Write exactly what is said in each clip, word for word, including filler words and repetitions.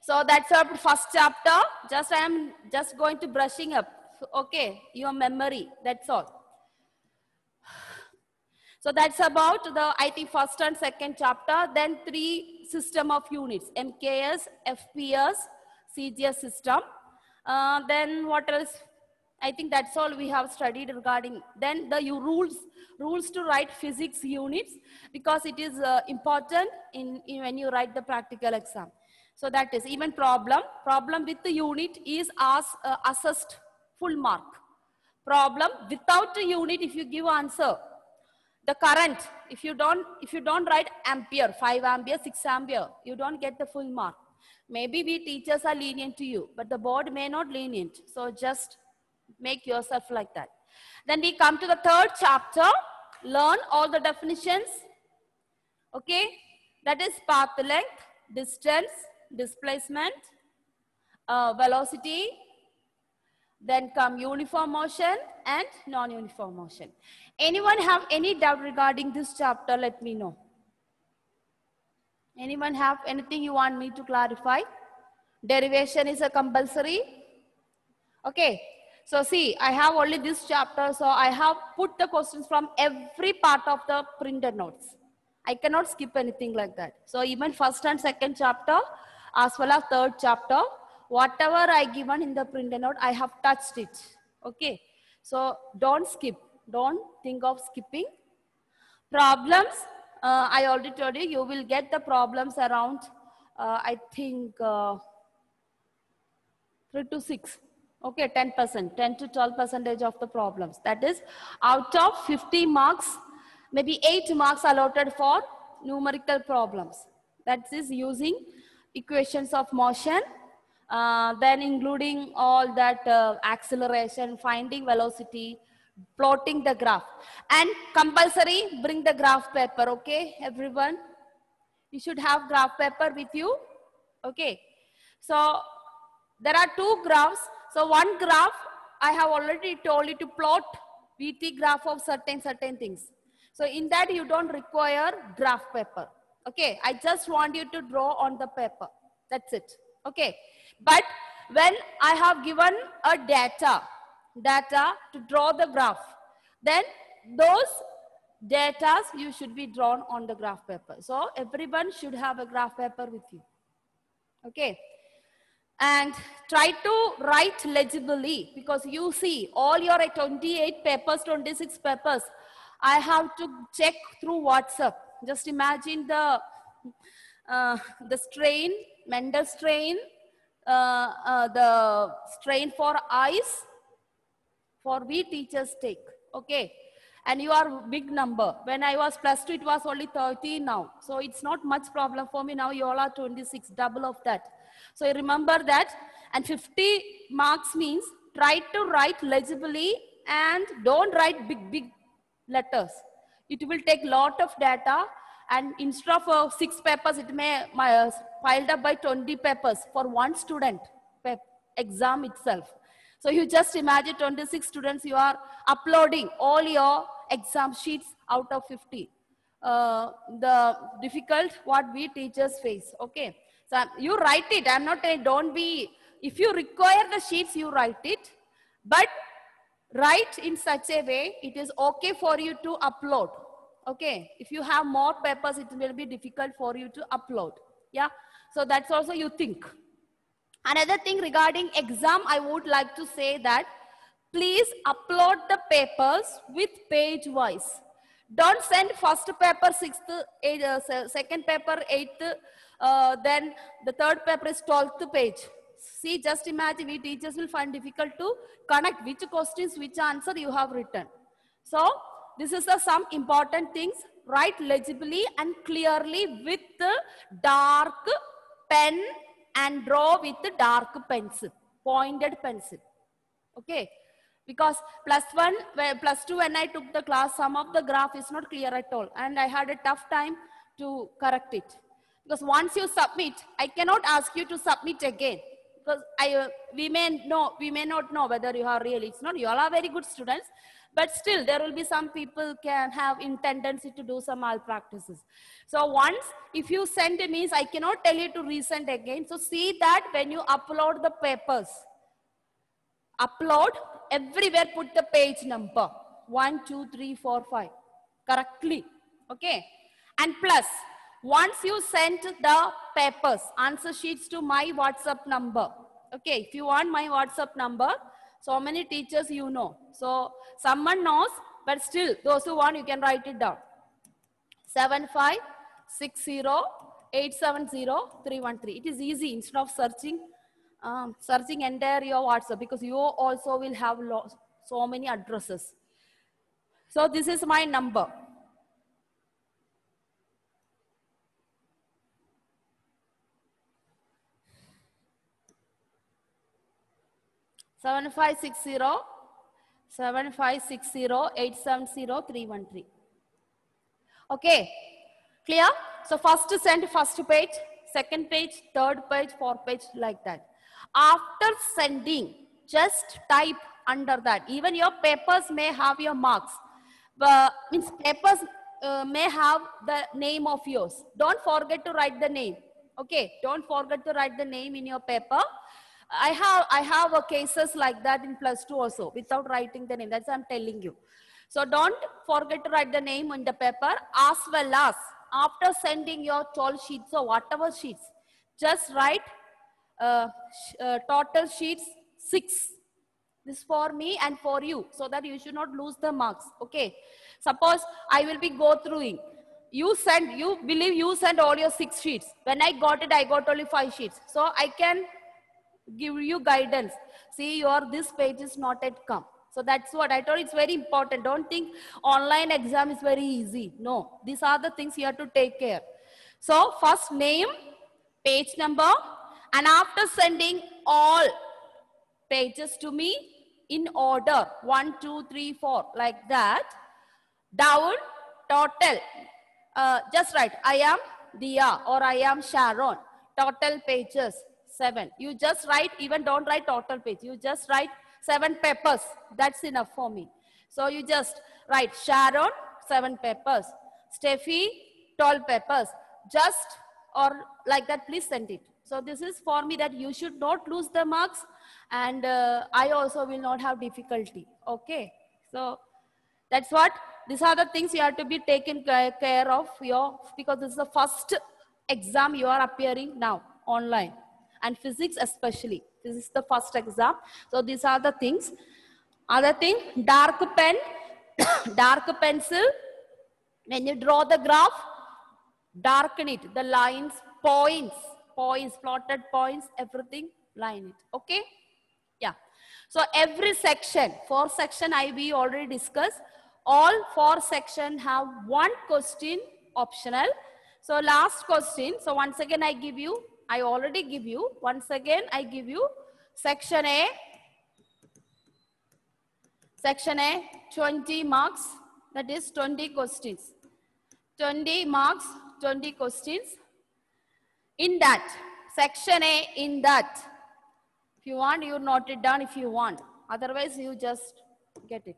So that's our first chapter. Just I am just going to brushing up, okay, your memory, that's all. So that's about the, I think, first and second chapter. Then three system of units, M K S, F P S, C G S system. Uh, then what else? I think that's all we have studied regarding. Then the rules, rules to write physics units, because it is uh, important in, in when you write the practical exam. So that is even problem. Problem with the unit is as, uh, assessed full mark. Problem without a unit, if you give answer, the current, if you don't, if you don't write ampere, five ampere, six ampere, you don't get the full mark. Maybe we teachers are lenient to you, but the board may not lenient. So just make yourself like that. Then we come to the third chapter, learn all the definitions. Okay, that is path length, distance, displacement, uh, velocity, then come uniform motion and non-uniform motion. Anyone have any doubt regarding this chapter? Let me know. Anyone have anything you want me to clarify? Derivation is a compulsory. Okay. So see, I have only this chapter. So I have put the questions from every part of the printed notes. I cannot skip anything like that. So even first and second chapter, as well as third chapter, whatever I given in the printed note, I have touched it. Okay. So don't skip. Don't think of skipping. Problems, uh, I already told you, you will get the problems around, uh, I think, uh, three to six. Okay, ten percent, ten to twelve percentage of the problems. That is, out of fifty marks, maybe eight marks allotted for numerical problems. That is using equations of motion, uh, then including all that uh, acceleration, finding velocity, plotting the graph. And compulsory, bring the graph paper, okay, everyone? You should have graph paper with you, okay? So, there are two graphs. So, one graph, I have already told you to plot V T graph of certain, certain things. So, in that you don't require graph paper, okay? I just want you to draw on the paper, that's it, okay? But when I have given a data, data to draw the graph, then those data you should be drawn on the graph paper. So everyone should have a graph paper with you. Okay. And try to write legibly, because you see all your twenty-eight papers, twenty-six papers, I have to check through WhatsApp. Just imagine the, uh, the strain, mental strain, uh, uh, the strain for eyes, for we teachers take, okay? And you are big number. When I was plus two, it was only thirteen now. So it's not much problem for me now. You all are twenty-six, double of that. So remember that. And fifty marks means try to write legibly and don't write big, big letters. It will take lot of data, and instead of uh, six papers, it may uh, piled up by twenty papers for one student exam itself. So you just imagine twenty-six students, you are uploading all your exam sheets out of fifty. Uh, the difficult what we teachers face, okay? So you write it, I'm not saying don't be, if you require the sheets, you write it, but write in such a way, it is okay for you to upload, okay? If you have more papers, it will be difficult for you to upload, yeah? So that's also you think. Another thing regarding exam, I would like to say that please upload the papers with page wise. Don't send first paper sixth, eighth, uh, second paper eighth, uh, then the third paper is twelfth page. See, just imagine, we teachers will find difficult to connect which questions, which answer you have written. So, this is uh, some important things. Write legibly and clearly with the dark pen and draw with the dark pencil, pointed pencil, okay? Because plus one, plus two, when I took the class, some of the graph is not clear at all, and I had a tough time to correct it. Because once you submit, I cannot ask you to submit again, because I, uh, we may know, we may not know whether you are really, it's not, you all are very good students, But still, there will be some people can have in tendency to do some malpractices. So once, if you send me, I cannot tell you to resend again. So see that when you upload the papers, upload, everywhere put the page number. One, two, three, four, five. Correctly. Okay. And plus, once you send the papers, answer sheets to my WhatsApp number. Okay. If you want my WhatsApp number, so many teachers you know. So someone knows, but still, those who want, you can write it down. seven five six zero eight seven zero three one three. It is easy instead of searching, um, searching entire your WhatsApp, because you also will have so many addresses. So this is my number. seven five six zero seven five six zero eight seven zero three one three. Okay, clear? So first send first page, second page, third page, fourth page, like that. After sending, just type under that. Even your papers may have your marks. But means papers uh, may have the name of yours. Don't forget to write the name. Okay, don't forget to write the name in your paper. I have I have a cases like that in plus two also without writing the name. That's what I'm telling you. So don't forget to write the name on the paper, as well as after sending your twelve sheets or whatever sheets, just write uh, uh, total sheets six. This for me and for you, so that you should not lose the marks. Okay. Suppose I will be go through. You send, you believe you send all your six sheets. When I got it, I got only five sheets. So I can give you guidance. See, your this page is not yet come. So that's what I told. It's very important. Don't think online exam is very easy. No, these are the things you have to take care. So first name, page number, and after sending all pages to me in order, one, two, three, four, like that, down, total, uh, just write, I am Dia or I am Sharon, total pages, seven. You just write, even don't write total page, you just write seven papers, that's enough for me. So you just write Sharon, seven papers, Steffi, twelve papers, just or like that, please send it. So this is for me that you should not lose the marks, and uh, I also will not have difficulty. Okay. So that's what, these are the things you have to be taken care of your, because this is the first exam you are appearing now online, and physics especially. This is the first exam. So these are the things. Other thing, dark pen, dark pencil. When you draw the graph, darken it, the lines, points, points, plotted points, everything, line it. Okay. Yeah. So every section, four section I we already discussed. All four section have one question optional. So last question. So once again I give you, I already give you, once again I give you section A. Section A, twenty marks, that is twenty questions. twenty marks, twenty questions. In that, section A, in that, if you want, you note it down if you want. Otherwise, you just get it.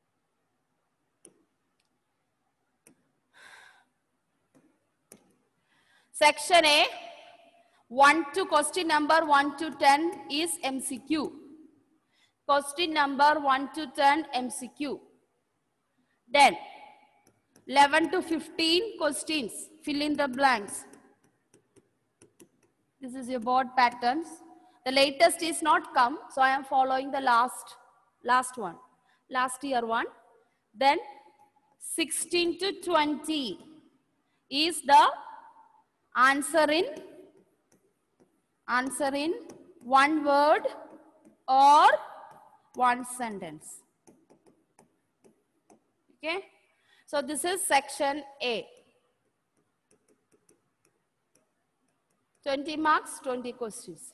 Section A, one to question number one to ten is M C Q. Question number one to ten M C Q. Then eleven to fifteen questions, fill in the blanks. This is your board patterns. The latest is not come, so I am following the last, last one, last year one. Then sixteen to twenty is the answer in, answer in one word or one sentence. Okay. So this is section A. twenty marks, twenty questions.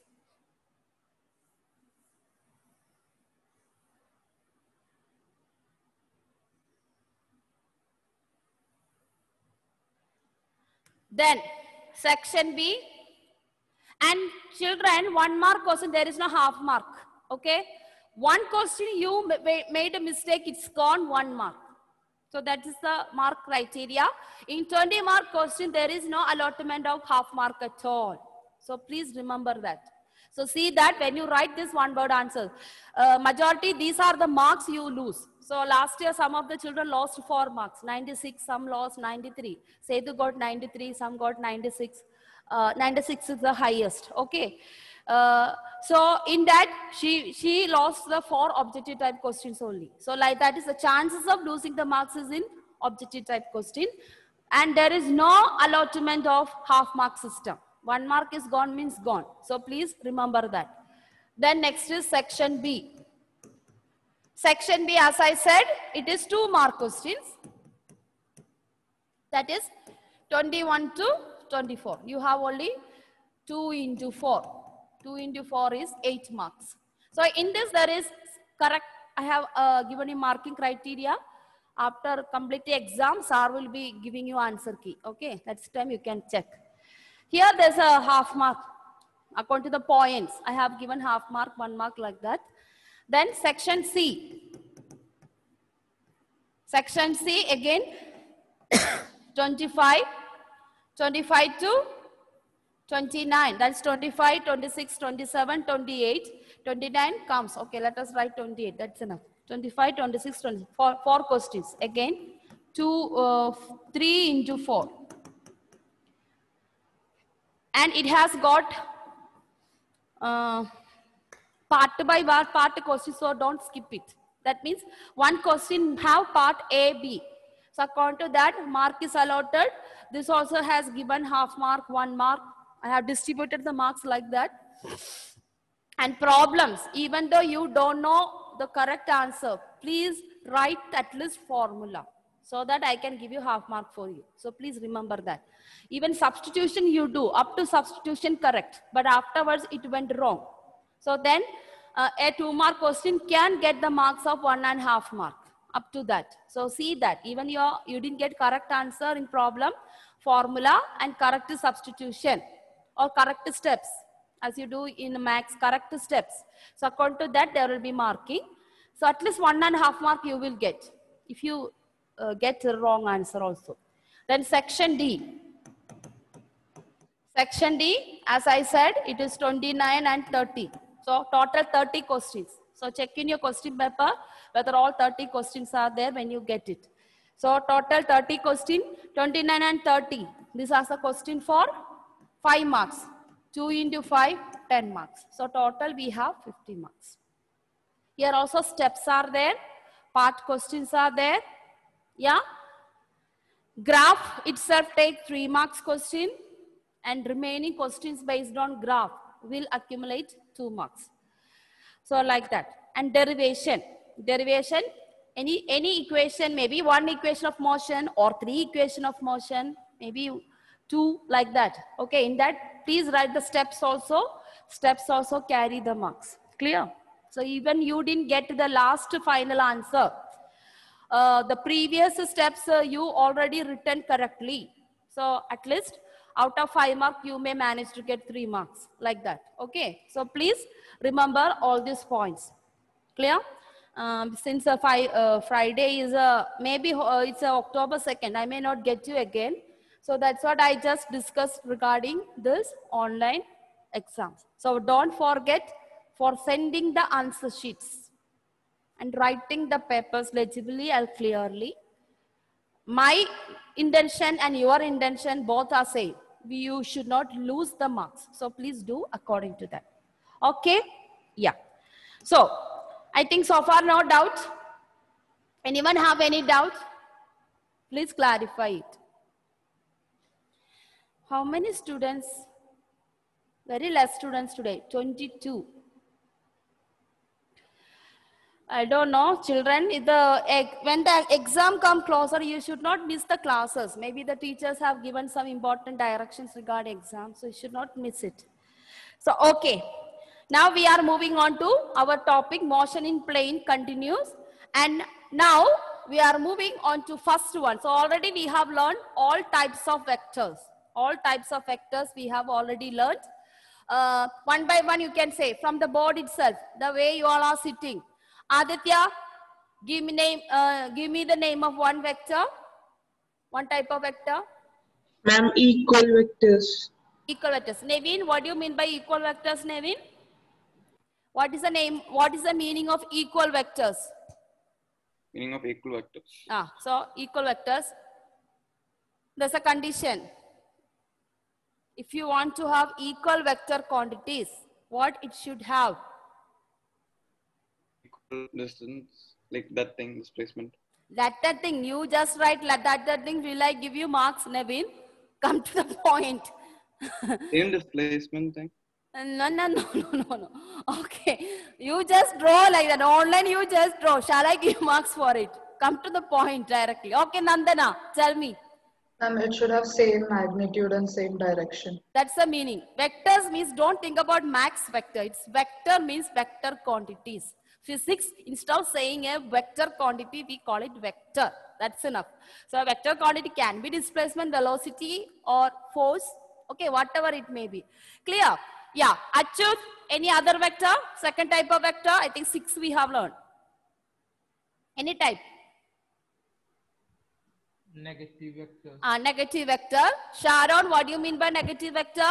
Then section B, and children, one mark question, there is no half mark. Okay. One question you made a mistake, it's gone one mark. So that is the mark criteria. In twenty mark question, there is no allotment of half mark at all. So please remember that. So see that when you write this one word answer, uh, majority, these are the marks you lose. So last year, some of the children lost four marks, ninety-six, some lost ninety-three. Sethu got ninety-three, some got ninety-six. Uh, ninety-six is the highest, okay. Uh, so in that, she, she lost the four objective type questions only. So like that is the chances of losing the marks is in objective type question. And there is no allotment of half mark system. One mark is gone means gone. So please remember that. Then next is section B. Section B, as I said, it is two mark questions. That is twenty-one to twenty-four. You have only two into four. two into four is eight marks. So in this there is correct, I have uh, given you marking criteria. After completing exam, sir will be giving you answer key. Okay, that's time you can check. Here there's a half mark. According to the points, I have given half mark, one mark like that. Then section C. Section C again, twenty-five, twenty-five to twenty-nine. That's twenty-five, twenty-six, twenty-seven, twenty-eight, twenty-nine comes. Okay, let us write twenty-eight. That's enough. twenty-five, twenty-six, twenty, four, four questions. Again, two, uh, three into four. And it has got uh, part by part, part question, so don't skip it. That means one question have part A, B. So according to that, mark is allotted. This also has given half mark, one mark. I have distributed the marks like that. And problems, even though you don't know the correct answer, please write at least formula so that I can give you half mark for you. So please remember that. Even substitution you do, up to substitution correct, but afterwards it went wrong. So then uh, a two mark question can get the marks of one and a half mark up to that. So see that even you you didn't get correct answer in problem, formula and correct substitution or correct steps as you do in maths, correct steps. So according to that there will be marking. So at least one and a half mark you will get if you uh, get the wrong answer also. Then section D. Section D, as I said, it is twenty-nine and thirty. So total thirty questions. So check in your question paper whether all thirty questions are there when you get it. So total thirty question, twenty-nine and thirty. This is a question for five marks. two into five, ten marks. So total we have fifty marks. Here also steps are there. Part questions are there. Yeah. Graph itself take three marks question. And remaining questions based on graph will accumulate two marks. So like that. And derivation. Derivation, any, any equation, maybe one equation of motion or three equation of motion, maybe two like that. Okay, in that, please write the steps also. Steps also carry the marks. Clear? So even you didn't get the last final answer. Uh, the previous steps uh, you already written correctly. So at least out of five marks, you may manage to get three marks like that. Okay. So please remember all these points. Clear? Um, since uh, five, uh, Friday is uh, maybe uh, it's uh, October second, I may not get you again. So that's what I just discussed regarding this online exams. So don't forget for sending the answer sheets and writing the papers legibly and clearly. My intention and your intention both are same. You should not lose the marks. So please do according to that. Okay? Yeah. So I think so far no doubt. Anyone have any doubt? Please clarify it. How many students? Very less students today, twenty-two. I don't know, children, if the, when the exam come closer, you should not miss the classes. Maybe the teachers have given some important directions regarding exams, so you should not miss it. So, okay. Now we are moving on to our topic, motion in plane continues. And now we are moving on to first one. So already we have learned all types of vectors. All types of vectors we have already learned. Uh, one by one you can say from the board itself, the way you all are sitting. Aditya, give me name. Uh, give me the name of one vector. One type of vector. Ma'am, equal vectors. Equal vectors. Naveen, what do you mean by equal vectors, Naveen? What is the name? What is the meaning of equal vectors? Meaning of equal vectors. Ah, so equal vectors. There's a condition. If you want to have equal vector quantities, what it should have? Equal distance, like that thing, displacement. That that thing, you just write that that thing, will I give you marks, Naveen? Come to the point. Same displacement thing. No, no, no, no, no, no. Okay, you just draw like that. Online you just draw. Shall I give marks for it? Come to the point directly. Okay, Nandana, tell me. Ma'am, it should have same magnitude and same direction. That's the meaning. Vectors means don't think about max vector. It's vector means vector quantities. Physics, instead of saying a vector quantity, we call it vector. That's enough. So a vector quantity can be displacement, velocity or force. Okay, whatever it may be. Clear? Yeah. Achyut, any other vector? Second type of vector? I think six we have learned. Any type? Negative vector. Uh, negative vector. Sharon, what do you mean by negative vector?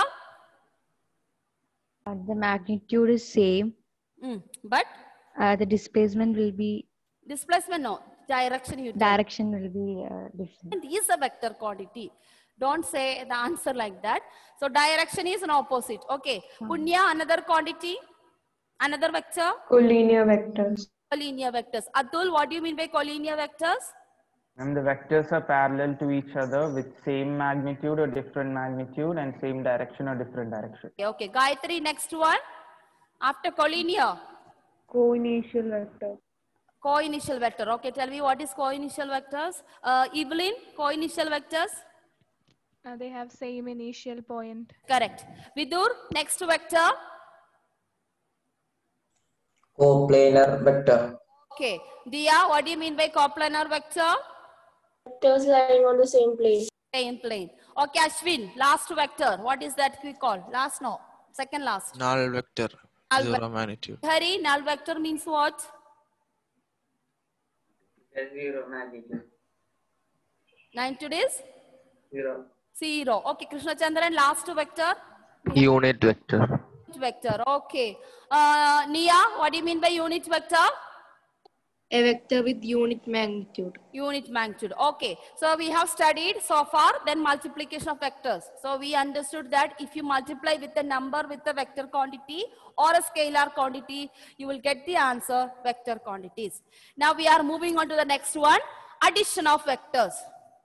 Uh, the magnitude is same. Mm, but? Uh, the displacement will be... Displacement, no. Direction you tell. Direction will be uh, different. And is a vector quantity. Don't say the answer like that. So direction is an opposite. Okay. Hmm. Punya, another quantity? Another vector? Collinear vectors. Collinear vectors. Atul, what do you mean by collinear vectors? And the vectors are parallel to each other with same magnitude or different magnitude and same direction or different direction. Okay, okay. Gayatri, next one. After collinear. Co-initial vector. Co-initial vector. Okay, tell me what is co-initial vectors? Uh, Evelyn, co-initial vectors? Uh, they have same initial point. Correct. Vidur, next vector? Coplanar vector. Okay. Dia, what do you mean by coplanar vector? Vectors lying on the same plane. Same plane. Okay, Ashwin, last vector. What is that we call? Last, no. Second last. Null vector. Null Zero vector. magnitude. Hari, null vector means what? Zero magnitude. Magnitude is? Zero. Zero. Okay, Krishna Chandran, last vector? Unit vector. Vector, okay. Uh, Nia, what do you mean by unit vector? A vector with unit magnitude. Unit magnitude, okay. So we have studied so far, then multiplication of vectors. So we understood that if you multiply with a number with a vector quantity or a scalar quantity, you will get the answer vector quantities. Now we are moving on to the next one, addition of vectors.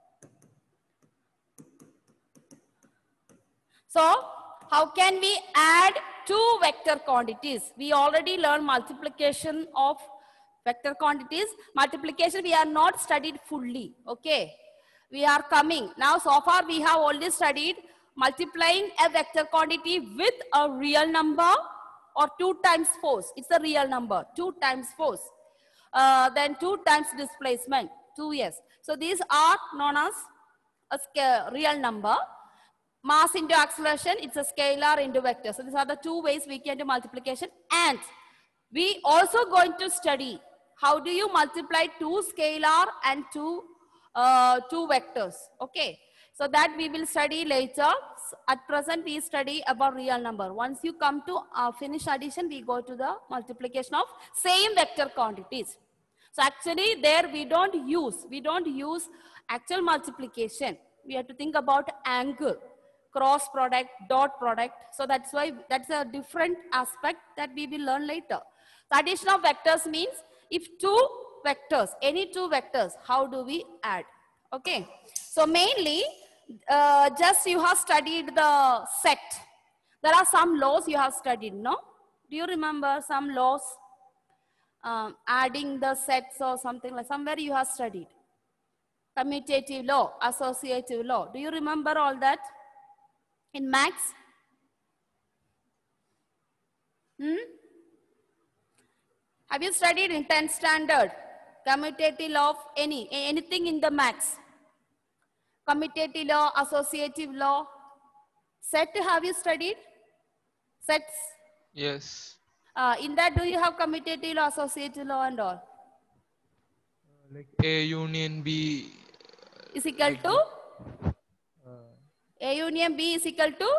So how can we add two vector quantities? We already learned multiplication of vector quantities. Multiplication we are not studied fully. Okay. We are coming. Now so far we have already studied multiplying a vector quantity with a real number or two times force. It's a real number. Two times force. Uh, then two times displacement. Two yes. So these are known as a real number. Mass into acceleration, it's a scalar into vector. So these are the two ways we can do multiplication. And we also going to study how do you multiply two scalar and two, uh, two vectors. Okay. So that we will study later. At present we study about real number. Once you come to uh, finish addition, we go to the multiplication of same vector quantities. So actually there we don't use, we don't use actual multiplication. We have to think about angle. Cross product, dot product. So that's why that's a different aspect that we will learn later. The addition of vectors means if two vectors, any two vectors, how do we add? Okay. So mainly, uh, just you have studied the set. There are some laws you have studied, no? Do you remember some laws? Um, adding the sets or something like somewhere you have studied. Commutative law, associative law. Do you remember all that? In maths? Hmm? Have you studied in tenth standard? Commutative law of any, anything in the maths? Commutative law, associative law. Set have you studied? Sets. Yes. Uh, in that, do you have commutative law, associative law and all? Like A union B. Is equal like to? that. A union B is equal to?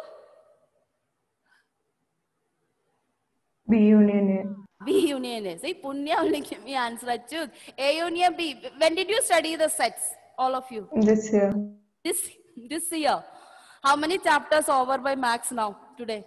B union B union A. See, Punya only give me answer. Achut. A union B. When did you study the sets? All of you. A. This year. This, this year. How many chapters over by max now, today?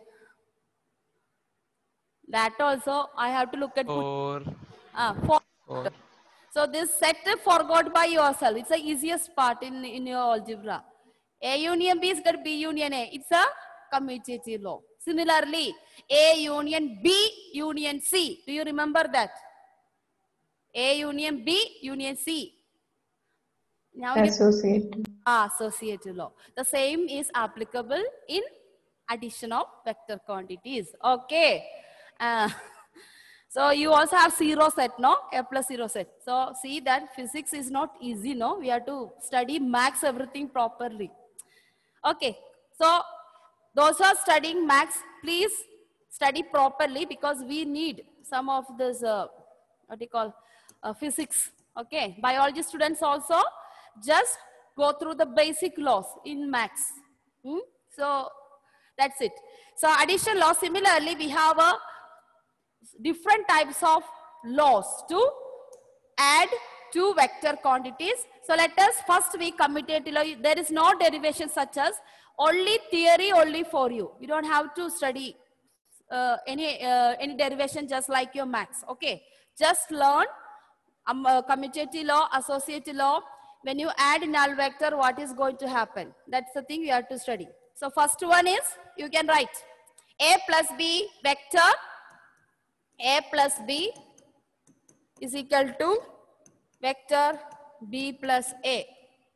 That also, I have to look at. Or. Ah, four. Or. So this set forgot by yourself. It's the easiest part in, in your algebra. A union B is equal to B union A. It's a commutative law. Similarly, A union B union C. Do you remember that? A union B union C. Now Associative. Ah, associative law. The same is applicable in addition of vector quantities. Okay. Uh, so you also have zero set, no? A plus zero set. So see that physics is not easy, no? We have to study max everything properly. Okay. So those who are studying max, please study properly because we need some of this, uh, what do you call, uh, physics. Okay. Biology students also just go through the basic laws in max. Hmm? So that's it. So addition law, similarly, we have a different types of laws to add two vector quantities. So let us first we commutative law. There is no derivation such as only theory only for you. You don't have to study uh, any uh, any derivation just like your max. Okay, just learn um, uh, commutative law, associative law. When you add null vector, what is going to happen? That's the thing you have to study. So first one is, you can write A plus B vector, A plus B is equal to vector B plus A.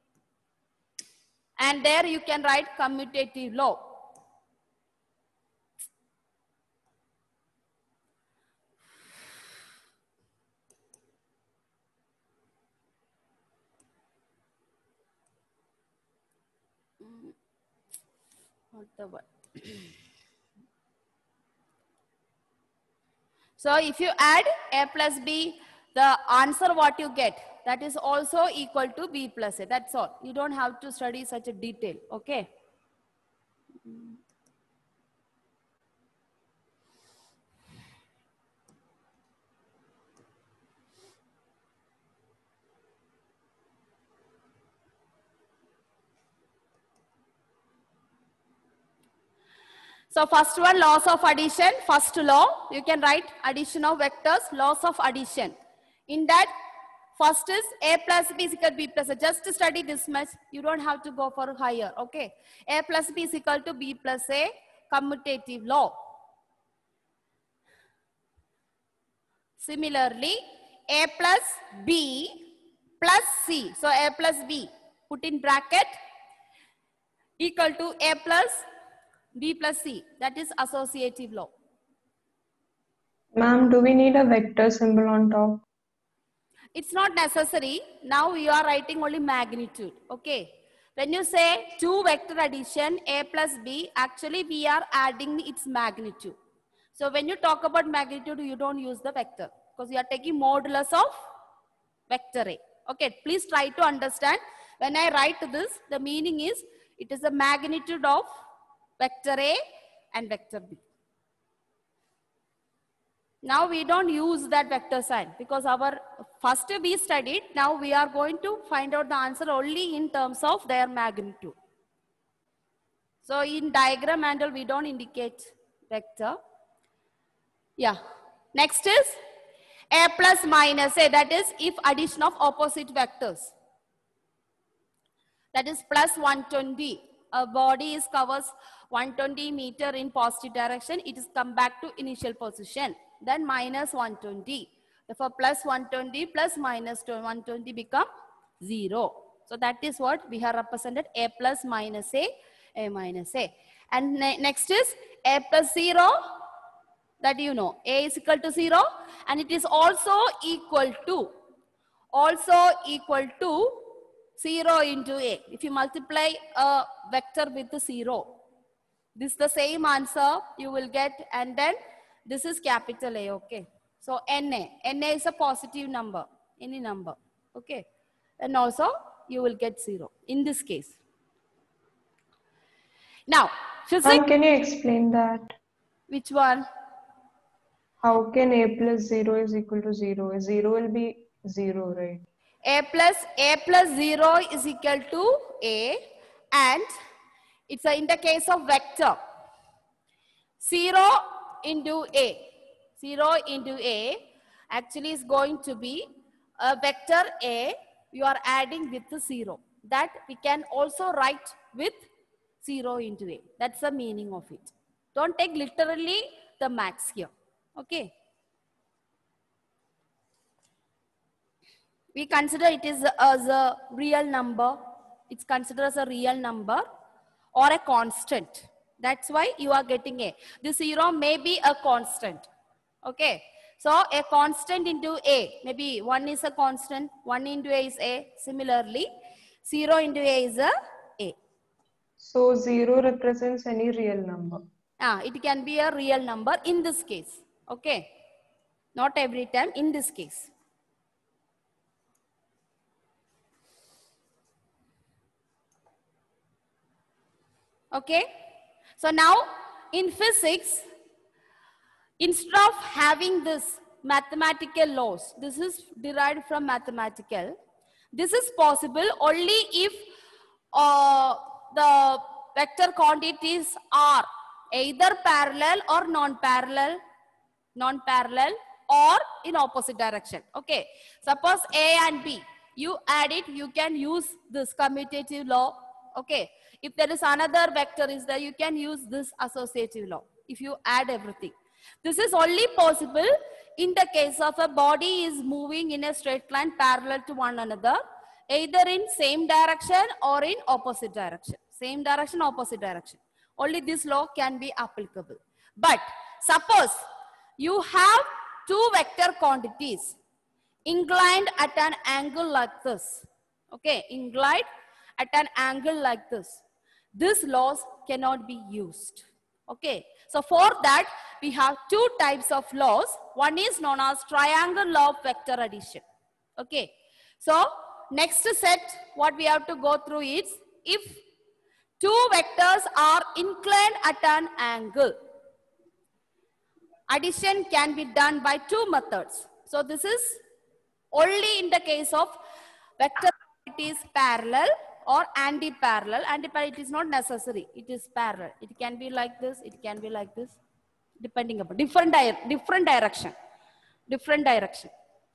And there you can write commutative law. The word. So if you add A plus B, the answer what you get, that is also equal to B plus A. That's all. You don't have to study such a detail. Okay. So first one, laws of addition. First law, you can write addition of vectors, laws of addition. In that, first is A plus B is equal to B plus A. Just to study this much, you don't have to go for higher. Okay. A plus B is equal to B plus A, commutative law. Similarly, A plus B plus C. So A plus B, put in bracket, equal to A plus B plus C. That is associative law. Ma'am, do we need a vector symbol on top? It's not necessary. Now you are writing only magnitude. Okay. When you say two vector addition, A plus B, actually we are adding its magnitude. So when you talk about magnitude, you don't use the vector because you are taking modulus of vector A. Okay. Please try to understand. When I write this, the meaning is it is the magnitude of vector A and vector B. Now we don't use that vector sign because our first we studied. Now we are going to find out the answer only in terms of their magnitude. So in diagram handle we don't indicate vector. Yeah. Next is A plus minus A. That is if addition of opposite vectors. That is plus one hundred twenty. A body is covers one hundred twenty meter in positive direction. It is come back to initial position. Then minus one hundred twenty. Therefore plus one hundred twenty plus minus one hundred twenty become zero. So that is what we have represented A plus minus A, A minus A. And ne next is A plus zero. That you know, A is equal to zero. And it is also equal to, also equal to zero into A. If you multiply a vector with zero, This is the same answer you will get, and then this is capital A, okay? So N A, N A is a positive number, any number, okay? And also you will get zero in this case. Now, physics. Ma'am, can you explain that? Which one? How can A plus zero is equal to zero? Zero will be zero, right? A plus A plus zero is equal to A, and it's a, in the case of vector. Zero into A. Zero into A actually is going to be a vector A. You are adding with the zero. That we can also write with zero into A. That's the meaning of it. Don't take literally the max here. Okay. We consider it is as a real number. It's considered as a real number or a constant. That's why you are getting A. This zero may be a constant. Okay. So a constant into A. Maybe one is a constant. one into A is A. Similarly, zero into A is a A. So zero represents any real number. Ah, it can be a real number in this case. Okay. Not every time, in this case. Okay. So now in physics, instead of having this mathematical laws, this is derived from mathematical. This is possible only if uh, the vector quantities are either parallel or non-parallel, non-parallel or in opposite direction. Okay. Suppose A and B, you add it, you can use this commutative law. Okay. If there is another vector is there, you can use this associative law if you add everything. This is only possible in the case of a body is moving in a straight line parallel to one another, either in same direction or in opposite direction. Same direction, opposite direction. Only this law can be applicable. But suppose you have two vector quantities inclined at an angle like this. Okay, inclined at an angle like this. These laws cannot be used. Okay, so for that we have two types of laws. One is known as triangle law of vector addition. Okay, so next set what we have to go through is if two vectors are inclined at an angle, addition can be done by two methods. So this is only in the case of vector quantities parallel or anti-parallel. Anti-parallel, it is not necessary. It is parallel. It can be like this. It can be like this. Depending upon different, di different direction. Different direction.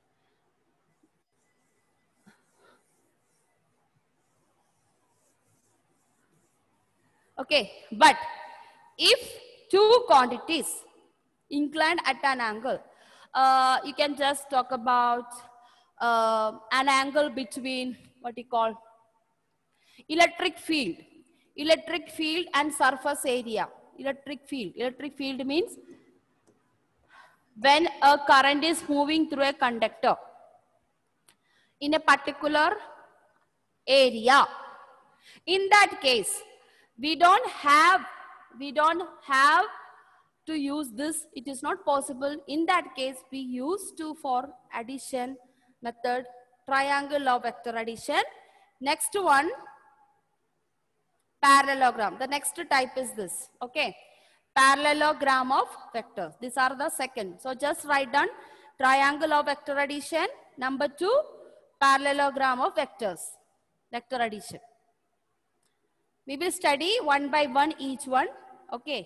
Okay. But if two quantities inclined at an angle, uh, you can just talk about uh, an angle between what you call electric field, electric field and surface area. Electric field, electric field means when a current is moving through a conductor in a particular area. In that case, we don't have, we don't have to use this. It is not possible. In that case, we use to for addition method, triangle law vector addition. Next one, parallelogram. The next type is this. Okay. Parallelogram of vectors. These are the second. So just write down triangle of vector addition. Number two, parallelogram of vectors. Vector addition. We will study one by one each one. Okay.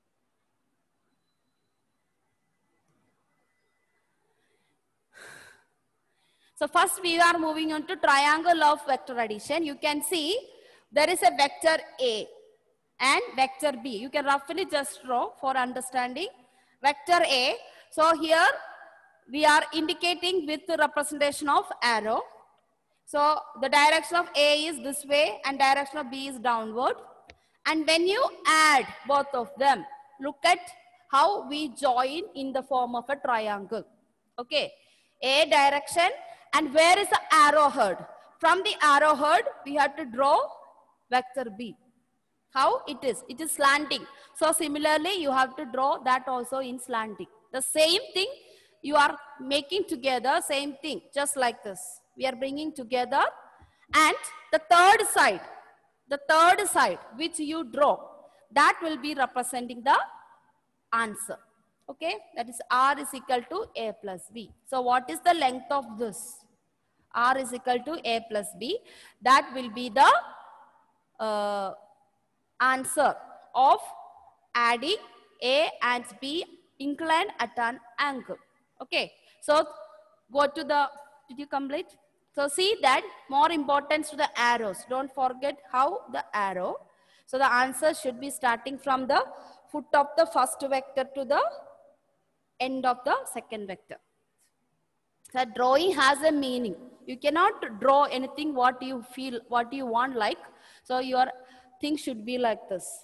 So first we are moving on to triangle of vector addition. You can see there is a vector A and vector B. You can roughly just draw for understanding. Vector A. So here we are indicating with the representation of arrow. So the direction of A is this way and direction of B is downward. And when you add both of them, look at how we join in the form of a triangle. Okay. A direction, and where is the arrowhead? From the arrowhead, we have to draw vector B. How it is? It is slanting. So similarly, you have to draw that also in slanting. The same thing you are making together, same thing, just like this. We are bringing together, and the third side, the third side which you draw, that will be representing the answer. Okay, that is R is equal to A plus B. So what is the length of this? R is equal to A plus B. That will be the uh, answer of adding A and B inclined at an angle. Okay, so go to the, did you complete? So see that more importance to the arrows. Don't forget how the arrow. So the answer should be starting from the foot of the first vector to the end of the second vector. So drawing has a meaning. You cannot draw anything what you feel, what you want like. So your thing should be like this.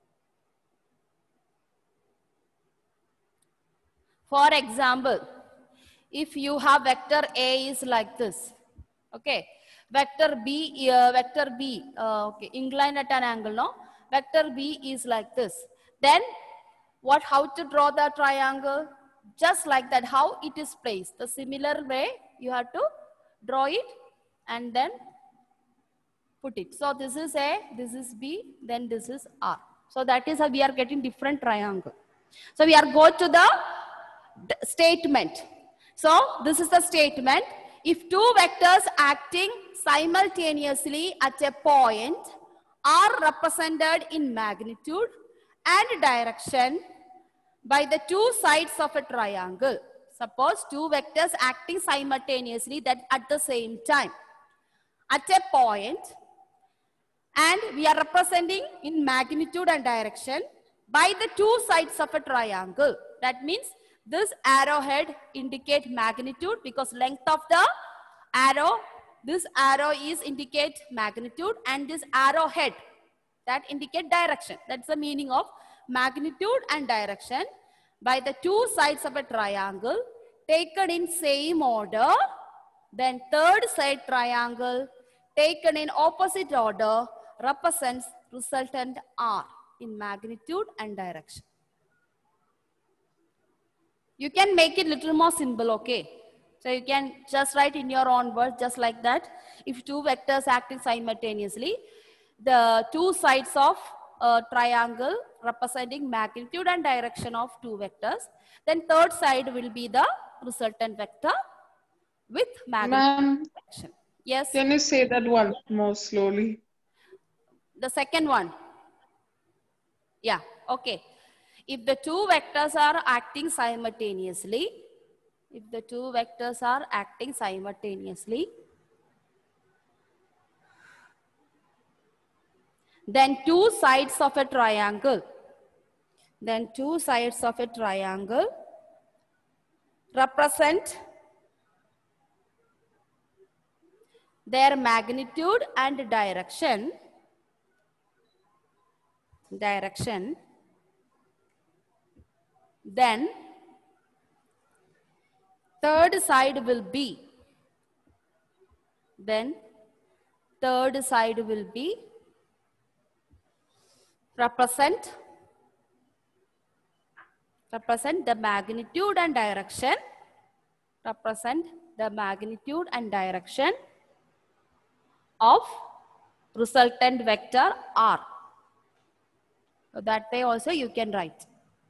For example, if you have vector A is like this, okay, vector B, uh, vector B, uh, okay, inclined at an angle, no? Vector B is like this. Then what, how to draw the triangle? Just like that, how it is placed. The similar way you have to draw it and then put it. So this is A, this is B, then this is R. So that is how we are getting different triangle. So we are go to the statement. So this is the statement. If two vectors acting simultaneously at a point are represented in magnitude and direction by the two sides of a triangle. Suppose two vectors acting simultaneously that at the same time at a point, and we are representing in magnitude and direction by the two sides of a triangle. That means this arrowhead indicate magnitude because length of the arrow, this arrow is indicate magnitude, and this arrowhead that indicate direction. That's the meaning of magnitude and direction by the two sides of a triangle taken in same order. Then third side triangle taken in opposite order represents resultant R in magnitude and direction. You can make it little more simple, okay? So you can just write in your own words just like that. If two vectors acting simultaneously, the two sides of a triangle representing magnitude and direction of two vectors, then third side will be the resultant vector with magnitude and direction. Yes? Can you say that one more slowly? The second one. Yeah, okay. If the two vectors are acting simultaneously, if the two vectors are acting simultaneously, then two sides of a triangle, then two sides of a triangle represent their magnitude and direction, direction, then third side will be, then third side will be represent, represent the magnitude and direction, represent the magnitude and direction of resultant vector R. So that way also you can write.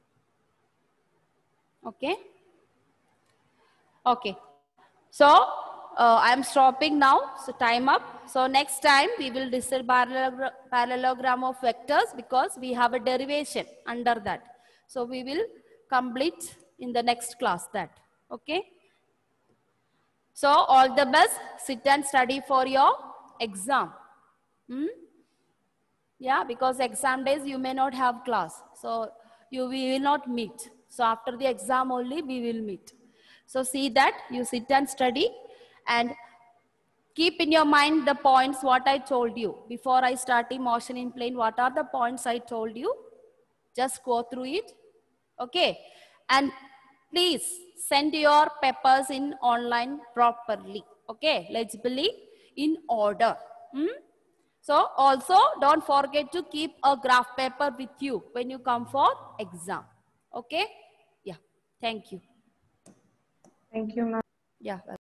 Okay. Okay. So uh, I am stopping now. So time up. So next time we will discuss parallel, parallelogram of vectors because we have a derivation under that. So we will complete in the next class that. Okay. So all the best. Sit and study for your exam. Hmm? Yeah, because exam days you may not have class. So you we will not meet. So after the exam only we will meet. So see that you sit and study and keep in your mind the points what I told you. Before I start the motion in plane, what are the points I told you? Just go through it. Okay. And please send your papers in online properly. Okay. Legibly in order. Hmm? So also don't forget to keep a graph paper with you when you come for exam. Okay? Yeah. Thank you. Thank you, ma'am. Yeah.